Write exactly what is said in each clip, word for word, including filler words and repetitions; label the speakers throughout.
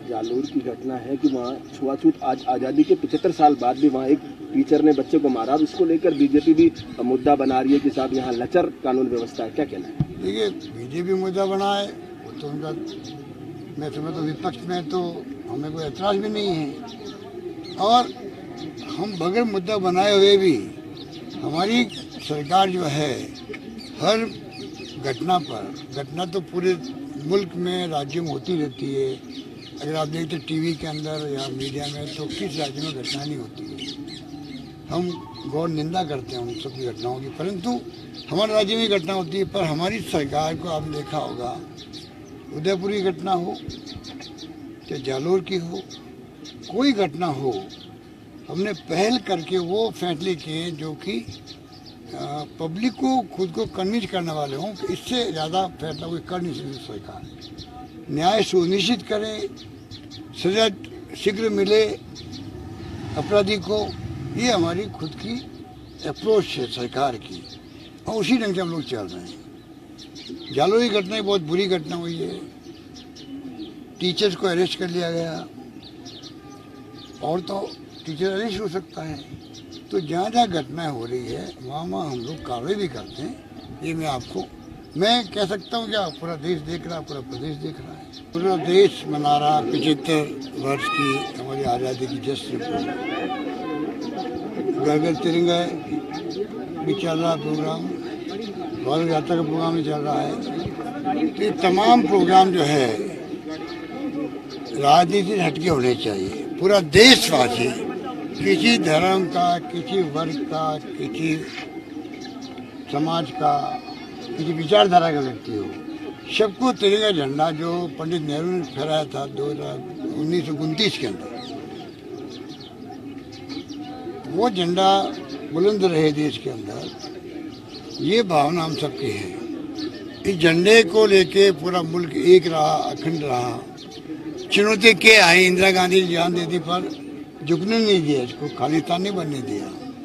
Speaker 1: जालोर की घटना है कि वहाँ छुआछूत आज आज़ादी के पचहत्तर साल बाद भी वहाँ एक टीचर ने बच्चे को मारा। इसको लेकर बीजेपी भी मुद्दा बना रही है कि साहब यहाँ लचर कानून व्यवस्था है, क्या कहना है?
Speaker 2: देखिए, बीजेपी मुद्दा बनाए वो तो उनका, मैं समझता तो विपक्ष में तो हमें कोई एतराज भी नहीं है। और हम बगैर मुद्दा बनाए हुए भी हमारी सरकार जो है हर घटना पर, घटना तो पूरे मुल्क में राज्यों में होती रहती है। अगर आप देखते टीवी के अंदर या मीडिया में तो किस राज्य में घटना नहीं होती है। हम गौर निंदा करते हैं उन सब की घटनाओं की, परंतु हमारे राज्य में घटना होती है। पर हमारी सरकार को आपने देखा होगा, उदयपुर की घटना हो या जालोर की हो, कोई घटना हो, हमने पहल करके वो फैसले किए जो कि पब्लिक को खुद को कन्विंस करने वाले हों कि इससे ज़्यादा फैसला कोई कर नहीं सकती सरकार। न्याय सुनिश्चित करे, सजा शीघ्र मिले अपराधी को, ये हमारी खुद की अप्रोच है सरकार की, और उसी ढंग से हम लोग चल रहे हैं। जालोर की घटना बहुत बुरी घटना हुई है। टीचर्स को अरेस्ट कर लिया गया, और तो टीचर अरेस्ट हो सकता है। तो जहाँ जहाँ घटनाएं हो रही है वहाँ वहाँ हम लोग कार्रवाई भी करते हैं। ये मैं आपको मैं कह सकता हूँ क्या पूरा देश देख रहा है, पूरा प्रदेश देख रहा है। पूरा देश मना रहा पिछहत्तर वर्ष की हमारी आज़ादी की जश्न को। घर घर तिरंगा भी चल रहा प्रोग्राम, गौरव यात्रा का प्रोग्राम भी चल रहा है। तो ये तमाम प्रोग्राम जो है राजनीति से हटके होने चाहिए। पूरा देशवासी, किसी धर्म का, किसी वर्ग का, किसी समाज का, किसी विचारधारा का व्यक्ति हो, सबको तिरंगा झंडा जो पंडित नेहरू ने फहराया था दो हजार उन्नीस सौ उनतीस के अंदर, वो झंडा बुलंद रहे देश के अंदर। ये भावना हम सबकी है। इस झंडे को लेके पूरा मुल्क एक रहा, अखंड रहा। चुनौती के आई, इंदिरा गांधी ने जान दे दी पर झुकने नहीं दिया, इसको खालिस्तान नहीं बनने दिया।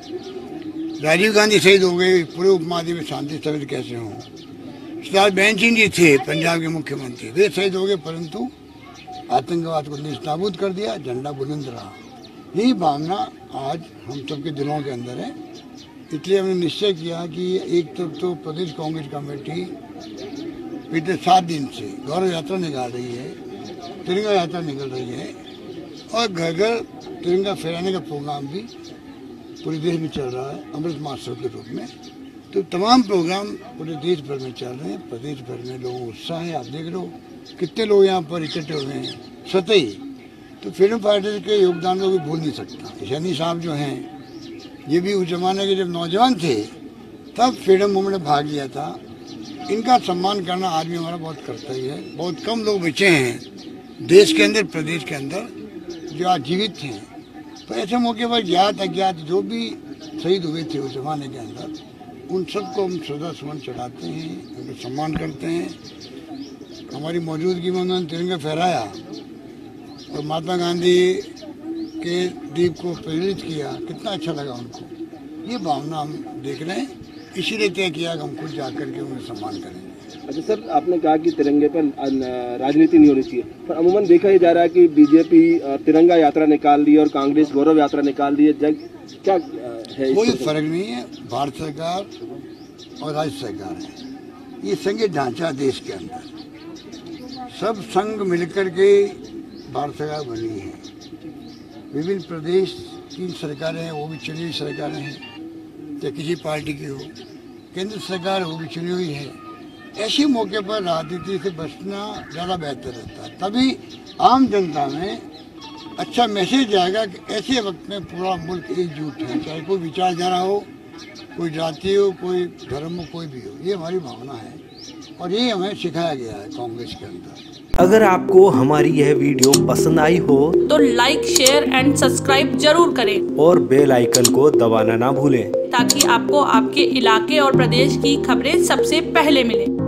Speaker 2: राजीव गांधी शहीद हो गए, पूरे उपमहाद्वीप में शांति स्थगित कैसे हों। सरदार बहन सिंह जी थे पंजाब के मुख्यमंत्री, वे शहीद हो गए, परंतु आतंकवाद को निस्ताबूद कर दिया, झंडा बुलंद रहा। यही भावना आज हम सबके दिलों के अंदर है। इसलिए हमने निश्चय किया कि एक तरफ तो प्रदेश कांग्रेस कमेटी बीते सात दिन से गौरव यात्रा निकाल रही है, तिरंगा यात्रा निकल रही है, और घर घर तिरंगा फहराने का प्रोग्राम भी पूरे देश में चल रहा है अमृत महोत्सव के रूप में। तो तमाम प्रोग्राम पूरे देश भर में चल रहे हैं। प्रदेश भर में लोगों को उत्साह है। आप देख लो कितने लोग यहाँ पर इकट्ठे हुए हैं सतही। तो फ्रीडम फाइटर्स के योगदान को भी भूल नहीं सकता। शनी साहब जो हैं, ये भी उस जमाने के जब नौजवान थे तब फ्रीडम मूवमेंट में भाग लिया था। इनका सम्मान करना आज भी हमारा बहुत कर्तव्य है। बहुत कम लोग बचे हैं देश के अंदर, प्रदेश के अंदर, जो आज जीवित हैं। तो ऐसे मौके पर ज्ञात अज्ञात जो भी शहीद हुए थे उस जमाने के अंदर, उन सबको हम श्रद्धा सुमन चढ़ाते हैं, उनको सम्मान करते हैं। हमारी मौजूदगी में उन्होंने तिरंगा फहराया और महात्मा गांधी के दीप को प्रेरित किया, कितना अच्छा लगा उनको। ये भावना हम देख रहे हैं, इसीलिए तय किया कि हम खुद जाकर के उन्हें सम्मान करेंगे।
Speaker 1: अच्छा सर, आपने कहा कि तिरंगे पर राजनीति नहीं होनी चाहिए, पर अमूमन देखा ही जा रहा है कि बीजेपी तिरंगा यात्रा निकाल दी और कांग्रेस गौरव यात्रा निकाल दी है। जग क्या है?
Speaker 2: कोई फर्क नहीं है। भारत सरकार और राज्य सरकार है, ये संघीय ढांचा देश के अंदर, सब संघ मिलकर के भारत सरकार बनी है। विभिन्न प्रदेश की सरकारें हैं, वो भी चुनी हुई सरकारें हैं, चाहे किसी पार्टी की हो। केंद्र सरकार वो भी चुनी हुई है। ऐसे मौके पर राजनीति से बचना ज़्यादा बेहतर रहता है। तभी आम जनता में अच्छा मैसेज जाएगा कि ऐसे वक्त में पूरा मुल्क एकजुट है, चाहे कोई विचारधारा हो, कोई जाति हो, कोई धर्म हो, कोई भी हो। ये हमारी भावना है और ये हमें सिखाया गया है कांग्रेस के अंदर।
Speaker 3: अगर आपको हमारी यह वीडियो पसंद आई हो
Speaker 4: तो लाइक, शेयर एंड सब्सक्राइब जरूर करें
Speaker 3: और बेल आइकन को दबाना ना भूलें,
Speaker 4: ताकि आपको आपके इलाके और प्रदेश की खबरें सबसे पहले मिले।